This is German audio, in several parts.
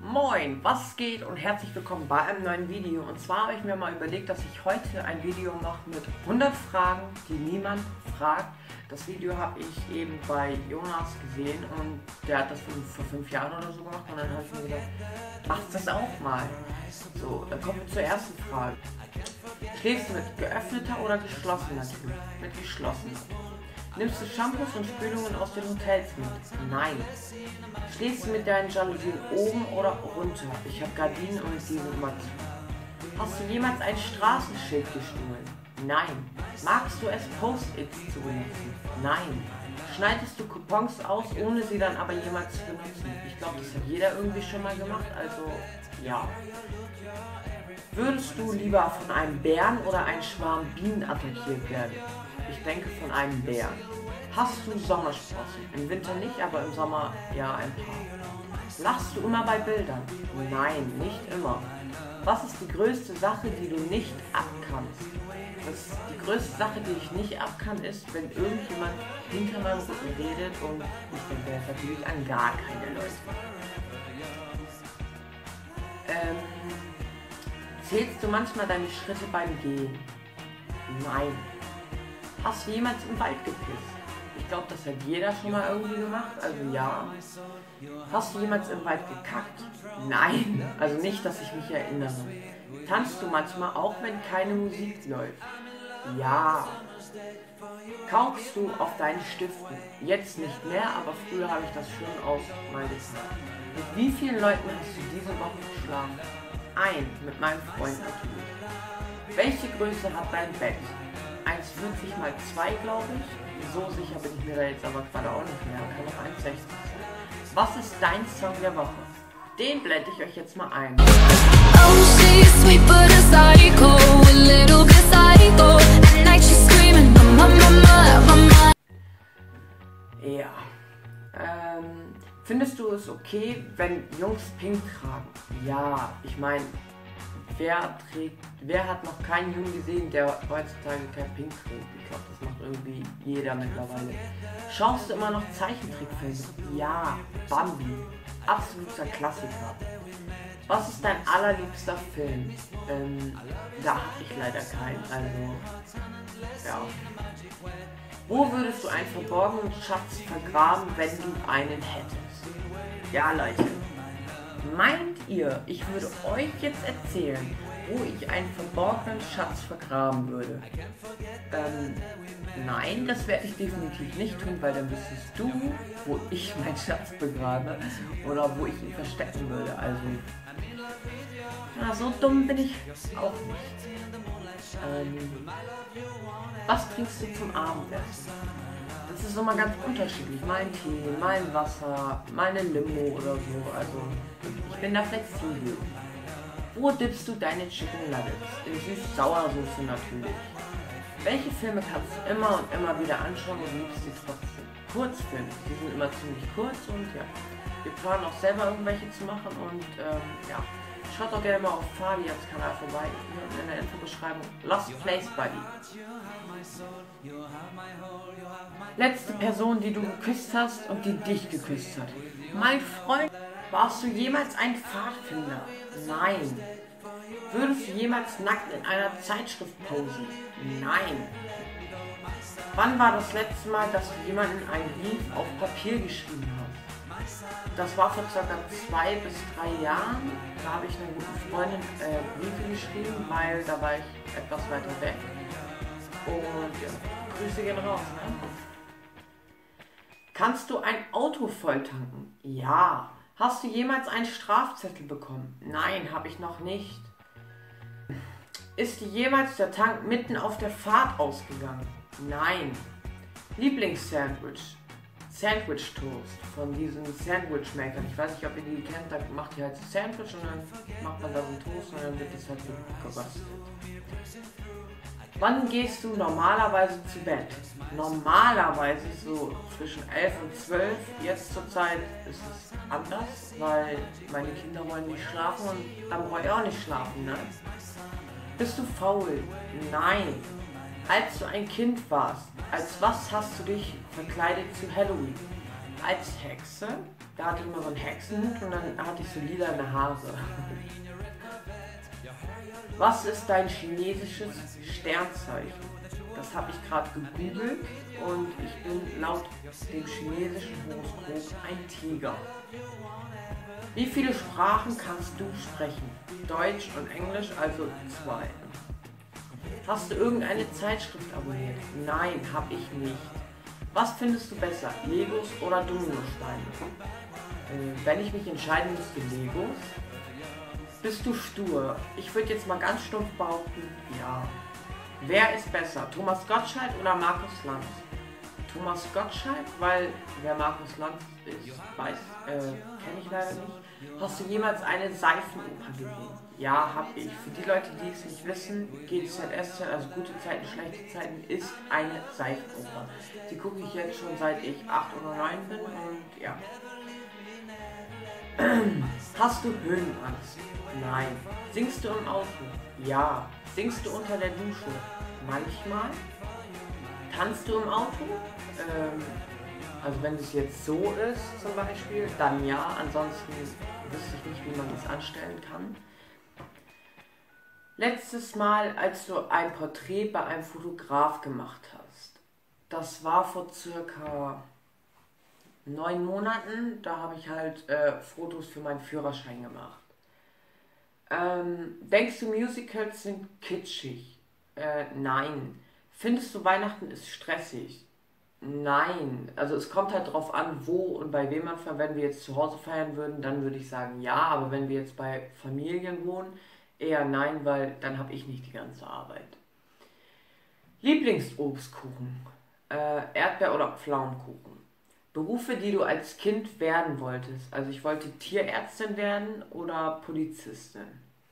Moin, was geht und herzlich willkommen bei einem neuen Video. Und zwar habe ich mir mal überlegt, dass ich heute ein Video mache mit 100 Fragen, die niemand fragt. Das Video habe ich eben bei Jonas gesehen und der hat das vor 5 Jahren oder so gemacht und dann habe ich mir gedacht, macht das auch mal. So, dann kommen wir zur ersten Frage. Schläfst du mit geöffneter oder geschlossener Tür? Mit geschlossener. Nimmst du Shampoos und Spülungen aus den Hotels mit? Nein. Schläfst du mit deinen Jalousien oben oder runter? Ich habe Gardinen und die sind immer zu. Hast du jemals ein Straßenschild gestohlen? Nein. Magst du es, Post-its zu benutzen? Nein. Schneidest du Coupons aus, ohne sie dann aber jemals zu benutzen? Ich glaube, das hat jeder irgendwie schon mal gemacht, also ja. Würdest du lieber von einem Bären oder einem Schwarm Bienen attackiert werden? Ich denke von einem Bären. Hast du Sommersprossen? Im Winter nicht, aber im Sommer ja ein paar. Lachst du immer bei Bildern? Nein, nicht immer. Was ist die größte Sache, die du nicht abkannst? Die größte Sache, die ich nicht abkann, ist, wenn irgendjemand hinter meinem Rücken redet und ich denke natürlich an gar keine Leute. Zählst du manchmal deine Schritte beim Gehen? Nein. Hast du jemals im Wald gepisst? Ich glaube, das hat jeder schon mal irgendwie gemacht, also ja. Hast du jemals im Wald gekackt? Nein, also nicht, dass ich mich erinnere. Tanzt du manchmal auch, wenn keine Musik läuft? Ja. Kaufst du auf deinen Stiften? Jetzt nicht mehr, aber früher habe ich das schon auch mal getan. Mit wie vielen Leuten hast du diese Woche geschlafen? Mit meinem Freund natürlich. Welche Größe hat dein Bett? 1,40 x 2, glaube ich. So sicher bin ich mir da jetzt aber gerade auch nicht mehr. Kann auch 1,60 sein. Was ist dein Song der Woche? Den blende ich euch jetzt mal ein. Ja. Findest du es okay, wenn Jungs pink tragen? Ja, ich meine, wer hat noch keinen Jungen gesehen, der heutzutage kein Pink trägt? Ich glaube, das macht irgendwie jeder mittlerweile. Schaust du immer noch Zeichentrickfilme? Ja, Bambi. Absoluter Klassiker. Was ist dein allerliebster Film? Da habe ich leider keinen, also ja. Wo würdest du einen verborgenen Schatz vergraben, wenn du einen hättest? Ja, Leute. Meint ihr, ich würde euch jetzt erzählen, wo ich einen verborgenen Schatz vergraben würde? Nein, das werde ich definitiv nicht tun, weil dann wüsstest du, wo ich meinen Schatz begrabe oder wo ich ihn verstecken würde. Also, na, so dumm bin ich auch nicht. Was trinkst du zum Abendessen? Das ist immer ganz unterschiedlich. Mal ein Tee, mal ein Wasser, mal eine Limo oder so. Also ich bin da flexibel. Wo dippst du deine Chicken Nuggets? In Süß-Sauersoße natürlich. Welche Filme kannst du immer und immer wieder anschauen und liebst sie trotzdem? Kurzfilme, die sind immer ziemlich kurz und ja. Wir planen auch selber irgendwelche zu machen und ja. Schaut doch gerne mal auf Fabians Kanal vorbei, hier in der Infobeschreibung. Lost Place Buddy. Letzte Person, die du geküsst hast und die dich geküsst hat. Mein Freund, warst du jemals ein Pfadfinder? Nein. Würdest du jemals nackt in einer Zeitschrift posen? Nein. Wann war das letzte Mal, dass du jemanden einen Brief auf Papier geschrieben hast? Das war vor ca. 2 bis 3 Jahren. Da habe ich einer guten Freundin Briefe geschrieben, weil da war ich etwas weiter weg. Und ja, Grüße gehen raus. Ne? Kannst du ein Auto volltanken? Ja. Hast du jemals einen Strafzettel bekommen? Nein, habe ich noch nicht. Ist dir jemals der Tank mitten auf der Fahrt ausgegangen? Nein. Lieblingssandwich? Sandwich Toast von diesen Sandwich Makern. Ich weiß nicht, ob ihr die kennt, da macht ihr halt so Sandwich und dann macht man da so einen Toast und dann wird das halt so geröstet. Wann gehst du normalerweise zu Bett? Normalerweise so zwischen 11 und 12. Jetzt zur Zeit ist es anders, weil meine Kinder wollen nicht schlafen und dann brauche ich auch nicht schlafen, ne? Bist du faul? Nein. Als du ein Kind warst, als was hast du dich verkleidet zu Halloween? als Hexe. Da hatte ich immer so einen Hexenhut und dann hatte ich so lilane Haare. Was ist dein chinesisches Sternzeichen? Das habe ich gerade gegoogelt und ich bin laut dem chinesischen Horoskop ein Tiger. Wie viele Sprachen kannst du sprechen? Deutsch und Englisch, also 2. Hast du irgendeine Zeitschrift abonniert? Nein, habe ich nicht. Was findest du besser, Legos oder Dominosteine? Wenn ich mich entscheiden müsste, Legos. Bist du stur? Ich würde jetzt mal ganz stumpf behaupten, ja. Wer ist besser, Thomas Gottschalk oder Markus Lanz? Thomas Gottschalk, weil wer Markus Lanz ist, kenne ich leider nicht. Hast du jemals eine Seifenoper gesehen? Ja, habe ich. Für die Leute, die es nicht wissen, GZSZ, also gute Zeiten, schlechte Zeiten, ist eine Seifenoper. Die gucke ich jetzt schon seit ich 8 oder 9 bin und ja. Hast du Höhenangst? Nein. Singst du im Auto? Ja. Singst du unter der Dusche? Manchmal. Tanzt du im Auto? Also wenn es jetzt so ist zum Beispiel, dann ja. Ansonsten wüsste ich nicht, wie man das anstellen kann. Letztes Mal, als du ein Porträt bei einem Fotograf gemacht hast, das war vor circa 9 Monaten, da habe ich halt Fotos für meinen Führerschein gemacht. Denkst du, Musicals sind kitschig? Nein. Findest du, Weihnachten ist stressig? Nein. Also es kommt halt drauf an, wo und bei wem man feiert. Wenn wir jetzt zu Hause feiern würden, dann würde ich sagen ja, aber wenn wir jetzt bei Familien wohnen, eher nein, weil dann habe ich nicht die ganze Arbeit. Lieblingsobstkuchen? Erdbeer- oder Pflaumenkuchen? Berufe, die du als Kind werden wolltest. Also ich wollte Tierärztin werden oder Polizistin.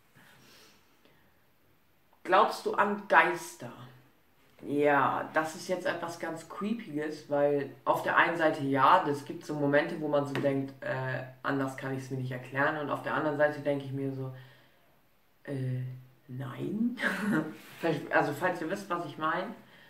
Glaubst du an Geister? Ja, das ist jetzt etwas ganz Creepiges, weil auf der einen Seite ja, es gibt so Momente, wo man so denkt, anders kann ich es mir nicht erklären. Und auf der anderen Seite denke ich mir so, nein. Also falls ihr wisst, was ich meine.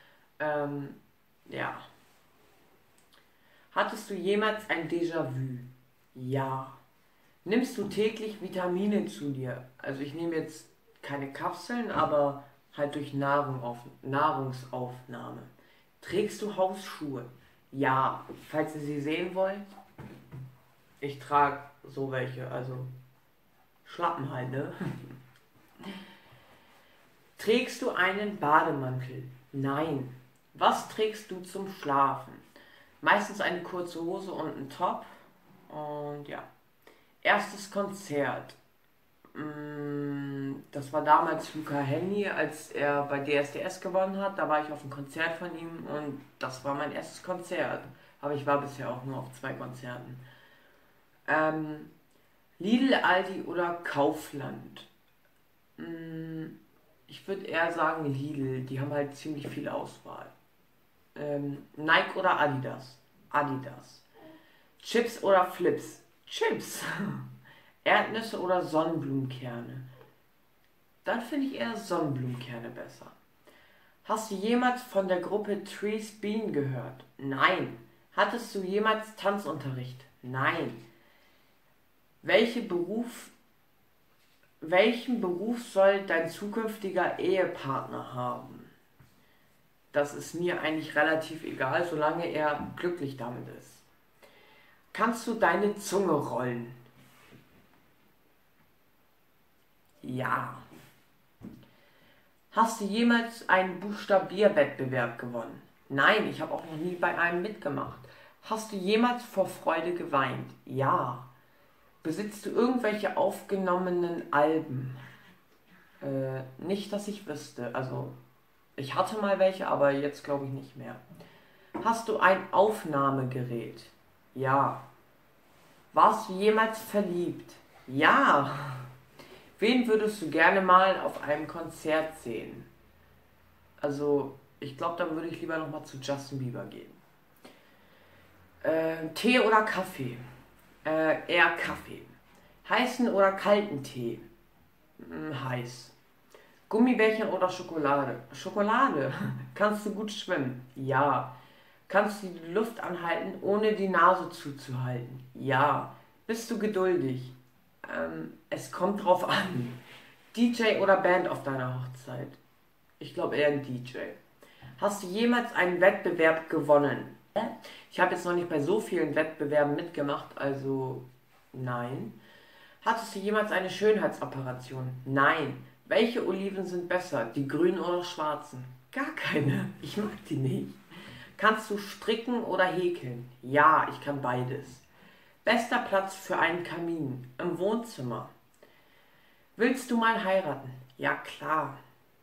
Ja. Hattest du jemals ein Déjà-vu? Ja. Nimmst du täglich Vitamine zu dir? Also ich nehme jetzt keine Kapseln, aber halt durch Nahrungsaufnahme. Trägst du Hausschuhe? Ja. Falls ihr sie sehen wollt, ich trage so welche, also Schlappen halt, ne? Trägst du einen Bademantel? Nein. Was trägst du zum Schlafen? Meistens eine kurze Hose und ein Top. Und ja. Erstes Konzert. Das war damals Luca Hänni, als er bei DSDS gewonnen hat. Da war ich auf einem Konzert von ihm und das war mein erstes Konzert. Aber ich war bisher auch nur auf 2 Konzerten. Lidl, Aldi oder Kaufland? Ich würde eher sagen Lidl. Die haben halt ziemlich viel Auswahl. Nike oder Adidas? Adidas. Chips oder Flips? Chips. Erdnüsse oder Sonnenblumenkerne? Dann finde ich eher Sonnenblumenkerne besser. Hast du jemals von der Gruppe Trees Bean gehört? Nein. Hattest du jemals Tanzunterricht? Nein. Welchen Beruf soll dein zukünftiger Ehepartner haben? Das ist mir eigentlich relativ egal, solange er glücklich damit ist. Kannst du deine Zunge rollen? Ja. Hast du jemals einen Buchstabierwettbewerb gewonnen? Nein, ich habe auch noch nie bei einem mitgemacht. Hast du jemals vor Freude geweint? Ja. Besitzt du irgendwelche aufgenommenen Alben? Nicht, dass ich wüsste. Also, ich hatte mal welche, aber jetzt glaube ich nicht mehr. Hast du ein Aufnahmegerät? Ja. Warst du jemals verliebt? Ja. Wen würdest du gerne mal auf einem Konzert sehen? Also, ich glaube, dann würde ich lieber nochmal zu Justin Bieber gehen. Tee oder Kaffee? Eher Kaffee. Heißen oder kalten Tee? Heiß. Gummibärchen oder Schokolade? Schokolade. Kannst du gut schwimmen? Ja. Kannst du die Luft anhalten, ohne die Nase zuzuhalten? Ja. Bist du geduldig? Es kommt drauf an. DJ oder Band auf deiner Hochzeit? Ich glaube eher ein DJ. Hast du jemals einen Wettbewerb gewonnen? Ich habe jetzt noch nicht bei so vielen Wettbewerben mitgemacht, also nein. Hattest du jemals eine Schönheitsoperation? Nein. Welche Oliven sind besser, die grünen oder schwarzen? Gar keine. Ich mag die nicht. Kannst du stricken oder häkeln? Ja, ich kann beides. Bester Platz für einen Kamin? Im Wohnzimmer. Willst du mal heiraten? Ja, klar.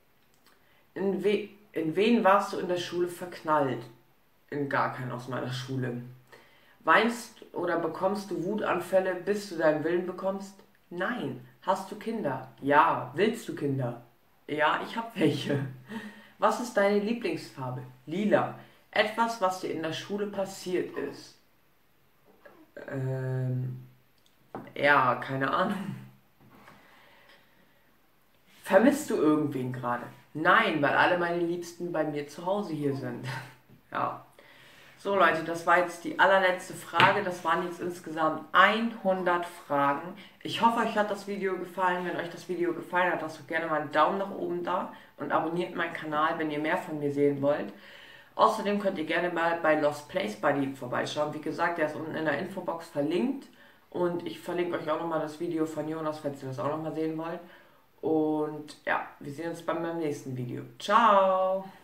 In wen warst du in der Schule verknallt? In gar keinen aus meiner Schule. Weinst oder bekommst du Wutanfälle, bis du deinen Willen bekommst? Nein. Hast du Kinder? Ja. Willst du Kinder? Ja, ich hab welche. Was ist deine Lieblingsfarbe? Lila. Etwas, was dir in der Schule passiert ist. Ja, keine Ahnung. Vermisst du irgendwen gerade? Nein, weil alle meine Liebsten bei mir zu Hause hier sind. Ja. So Leute, das war jetzt die allerletzte Frage. Das waren jetzt insgesamt 100 Fragen. Ich hoffe, euch hat das Video gefallen. Wenn euch das Video gefallen hat, lasst doch gerne mal einen Daumen nach oben da und abonniert meinen Kanal, wenn ihr mehr von mir sehen wollt. Außerdem könnt ihr gerne mal bei Lost Place Buddy vorbeischauen. Wie gesagt, der ist unten in der Infobox verlinkt. Und ich verlinke euch auch nochmal das Video von Jonas, falls ihr das auch nochmal sehen wollt. Und ja, wir sehen uns beim nächsten Video. Ciao!